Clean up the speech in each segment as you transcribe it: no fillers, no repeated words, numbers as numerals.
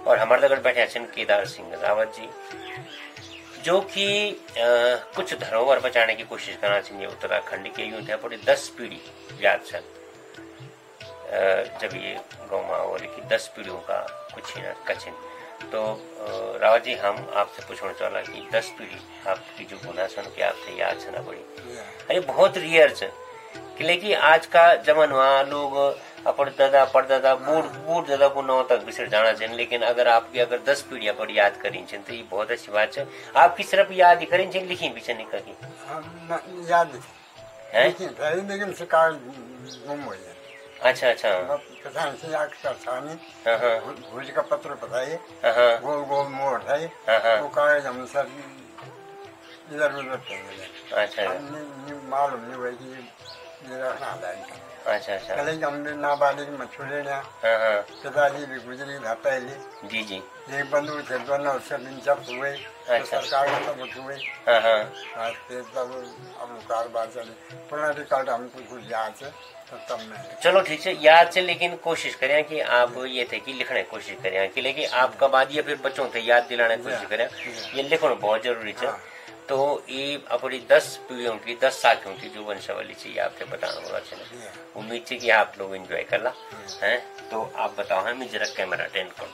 और हमारे दगड़ बैठे हैं केदार सिंह रावत जी, जो कि कुछ धरोहर बचाने की कोशिश करना चाहिए उत्तराखंड के। यूं थे पूरी 10 पीढ़ी याद छन जब ये गाँव में हो कि 10 पीढ़ियों का कुछ ही न कचिन। तो रावत जी, हम आपसे पूछना चाहला कि 10 पीढ़ी आपकी जो गुना सन कि आपसे याद छना पड़ी, अरे बहुत रियर छ कि लेकिन आज का जमाना लोग अपन दादा परदादा बूढ़ दादा को नौ तक बिसर जाना चाहिए, लेकिन अगर आपकी अगर 10 पीढ़ियां पर याद करी तो ये बहुत अच्छी बात है। आपकी सिर्फ याद ही करी लिखी भी नहीं कहीं याद है लेकिन शिकार गुम हो जाए। अच्छा अच्छा किसान से अक्सर छानी भूज का पत्र बताइए, गोल गोल मोड़ है वो कागज हम सब इधर उधर फेंक। अच्छा मालूम नहीं हुआ कि ये रखना है। अच्छा अच्छा पहले हम नाबालिग में छुड़े ना, पिताजी भी गुजरी था पहले। जी जी एक बंधु थे दोनों सब इन जब्त हुए। तो सरकार में सब हुए तब अब कारोबार चले। पुराना रिकॉर्ड हमको कुछ याद है तो तब में चलो ठीक है याद से, लेकिन कोशिश करें कि आप ये थे कि लिखने की कोशिश करें कि लेकिन आपका बाद ये फिर बच्चों थे याद दिलाने की कोशिश करें, ये लिखना बहुत जरूरी है। तो ये अपनी 10 पीढ़ियों की 10 साखियों की जो वंशावली चाहिए आपके बताना होगा चाहिए। उम्मीद है कि आप लोग एंजॉय कर ला हैं। तो आप बताओ है, मैं जरा कैमरा अटेंड कर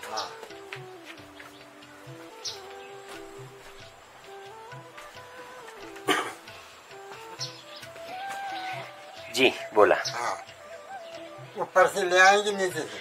जी बोला। ऊपर से ले आएंगे नीचे से?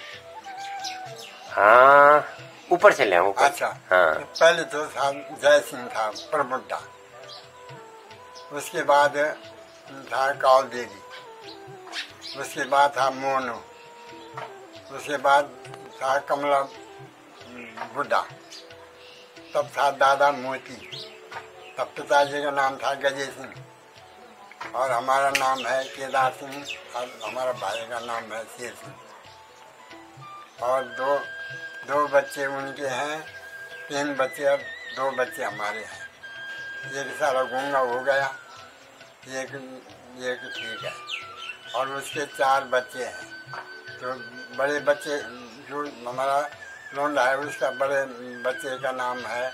हाँ ऊपर से ले आऊँ। अच्छा हाँ पहले तो था जय सिंह था प्रबुद्धा, उसके बाद था काल देवी, उसके बाद था मोनू, उसके बाद था कमला बुड्ढा, तब था दादा मोती, तब पिताजी का नाम था गजय सिंह और हमारा नाम है केदार सिंह और हमारा भाई का नाम है शेर सिंह। और दो बच्चे उनके हैं, 3 बच्चे और 2 बच्चे हमारे हैं। एक सारा गूंगा हो गया, एक ठीक है और उसके 4 बच्चे हैं। तो बड़े बच्चे जो हमारा लोंडा है उसका बड़े बच्चे का नाम है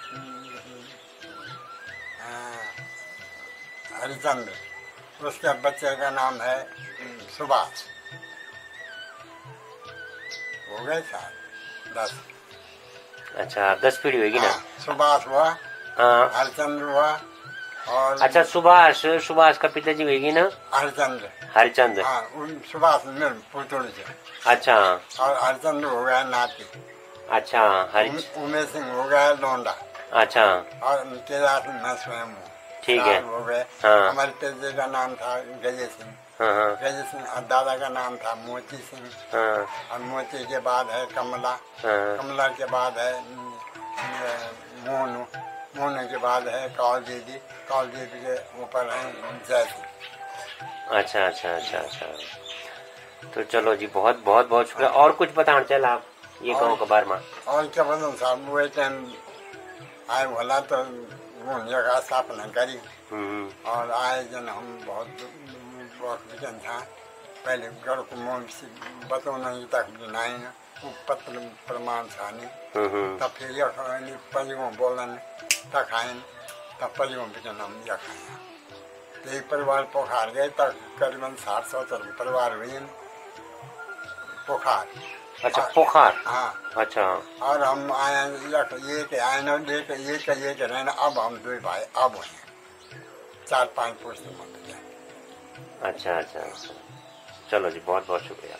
हरिचंद्र, उसके बच्चे का नाम है सुभाष। हो गए 10। अच्छा 10 पीढ़ी होगी ना। सुभाष हुआ, हरिचंद्र हुआ और अच्छा सुभाष का पिताजी होगी ना हरिचंद्र। हाँ सुभाष मेरे पुत्र से। अच्छा और हरिचंद्र हो गया नाती। अच्छा उमेश सिंह हो गया लोंडा। अच्छा और केदार सिंह मैं स्वयं हूँ। ठीक है हो गए। हमारे पिता का नाम था गजय सिंह। गजय सिंह और दादा का नाम था मोती सिंह। और मोती के बाद है कमला, कमला के बाद है मोनू, मोनू के बाद है काल देवी, काल देवी के ऊपर है जय सिंह। अच्छा अच्छा अच्छा अच्छा। तो चलो जी बहुत बहुत बहुत शुक्रिया। और कुछ बताना चल आप ये गाँव के बारे में? और क्या बताऊँ साहब, वो टाइम आए बोला तो वो जगह स्थापना करी और आए जन हम बहुत था। पहले घर को मोम से बतौना तक बनाए पत्र प्रमाण छाने, तब फिर परियों बोलन तक आए, तब परियों भी हम खाया। तो एक परिवार पोखार गए तक करीबन 60-70 परिवार हुए पोखार। अच्छा पोखार। हाँ अच्छा। और हम आए ये आए न ये रहना। अब हम 2 भाई अब हैं 4-5 पुरुष। अच्छा अच्छा अच्छा। चलो जी बहुत बहुत शुक्रिया।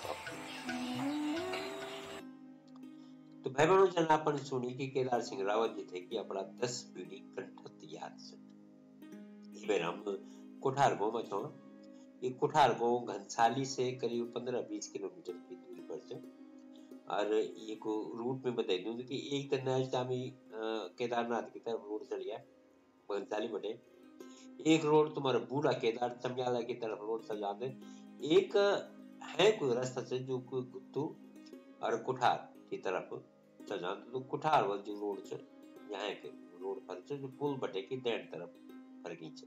तो भाई बहनों जन अपन सुनी कि केदार सिंह रावत जी थे कि अपना 10 पीढ़ी कंठस्थ याद से इबे हम कोठार गांव में छो। ये कोठार गांव घनसाली से करीब 15-20 किलोमीटर की दूरी पर है। और ये को रूट में बता दूं कि एक तरह से आमी केदारनाथ की तरफ रोड चढ़ गया घनसाली बटे। एक रोड तुम्हारा बूढ़ा केदार चमियाला की तरफ रोड से जाते, एक है कोई रास्ता से जो कोई गुत्तू और कुठार की तरफ चल जाते। तो कुठार वाला जो रोड से यहाँ के रोड पर से जो पुल बटे की दैट तरफ पर खींचे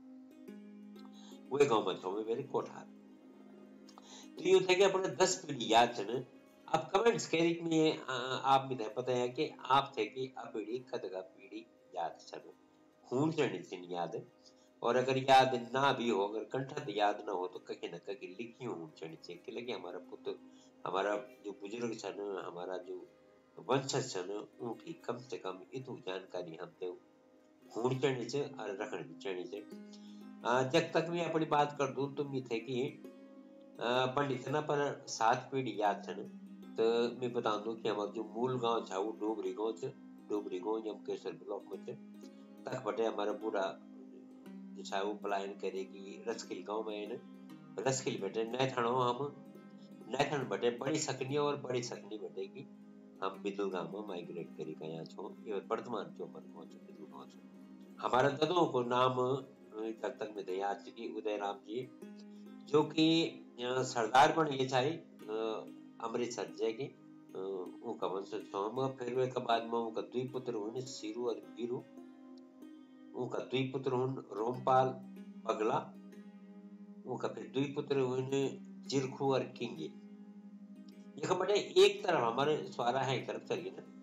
वो गांव में छो मेरे कोठार। तो ये थे कि अपने 10 पीढ़ी याद छन अब कमेंट्स कैरिक में आप मिथे पता है कि आप थे कि अपीड़ी कदगा पीढ़ी याद छन खून चढ़ी चिन याद और अगर याद ना भी हो अगर कंठत याद ना हो तो कहीं न कहीं लिखी हो चढ़ी चाहिए कि लगे हमारा पुत्र हमारा जो बुजुर्ग छन हमारा जो वंशज छन उनकी कम से कम इतु जानकारी हमते होनी चाहिए छे और रखनी भी चाहिए छे जब तक मैं अपनी बात कर दूं तो मी थे कि पंडित ना पर 7 पीढ़ी याद छन तो मैं बता दूं कि हमारा जो मूल गांव था वो डोबरी गांव छ डोबरी गांव यमकेश्वर ब्लॉक में छ तक बटे हमारा पूरा जो था वो पलायन करेगी रसकिल गांव में है ना रसकिल बटे नैथाणो हम नैथाण बटे बड़ी सकनी और बड़ी सकनी बटेगी हम बिदुल गांव में माइग्रेट करी गया छो ये वर्तमान जो मन पहुंच बिदुल गांव छ हमारा दादों को नाम तक तक में याद छ कि उदय राम जी जो कि सरदार पण ये चाहे अमृतसर जगह उनका वंशज सोम फिर वे के बाद में उनका दुई पुत्र हुए सीरू और वीरू उनका दुई पुत्र हुए रोमपाल पगला उनका फिर दुई पुत्र हुए जिरखू और किंगे ये बड़े एक तरफ हमारे स्वारा है एक तरफ चलिए ना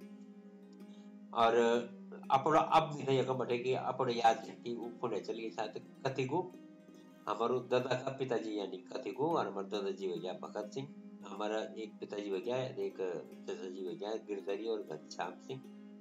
और अपना अब भी नहीं बटे कि अपने याद है कि ऊपर चलिए साथ कथी को हमारो दादा का पिताजी यानी कथी को और हमारे दादाजी हो गया भगत सिंह हमारा एक पिताजी हो गया एक चाचा जी हो गया गिरधरी और घनश्याम सिंह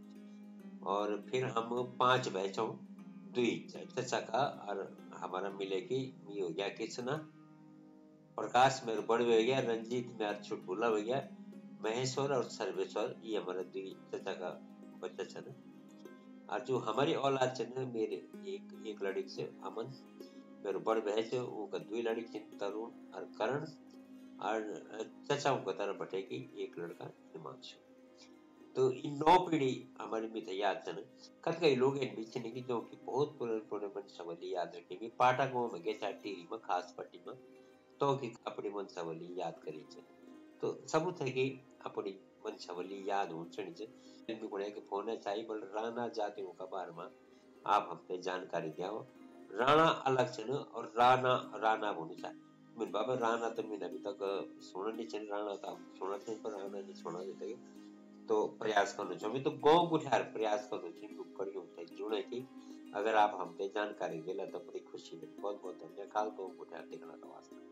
और फिर हम 5 बहनों दुई चाचा का और हमारा मिलेगी मी हो गया कृष्णा प्रकाश मेरे बड़ हो गया रंजीत मेरा छुटपुला हो गया महेश्वर और सर्वेश्वर ये हमारा दुई चाचा का बच्चा छन और जो हमारी औलाद छन मेरे एक लड़की से अमन मेरे बड़ बहन से वो दुई लड़की तरुण और करण और चाचा को तरफ बटेगी एक लड़का हिमांशु तो इन 9 पीढ़ी हमारे में याद छन कत कई लोग इन बीच ने की जो कि बहुत पुराने मन सवली याद रखेंगे पाटा गांव में गए टीरी में खास पट्टी में तो कि अपनी मन सवली याद करी छे तो सब थे कि अपनी मन सवली याद हो छनी छे इनमें कोने के फोन चाहिए बल राणा जातियों का बारे में आप हमसे जानकारी दियाओ राणा अलग छन और राणा राणा होने चाहिए मैं बाबा राणा तो मैंने अभी तक सुना नहीं चल राणा था सुना थे पर राणा नहीं सुना देते तो प्रयास करना चाहिए तो गौ गुठार प्रयास करना चाहिए करियो थे जुड़े थी अगर आप हमसे जानकारी देला तो बड़ी खुशी मिली बहुत बहुत धन्यवाद गौ गुठार देखना का वास्ता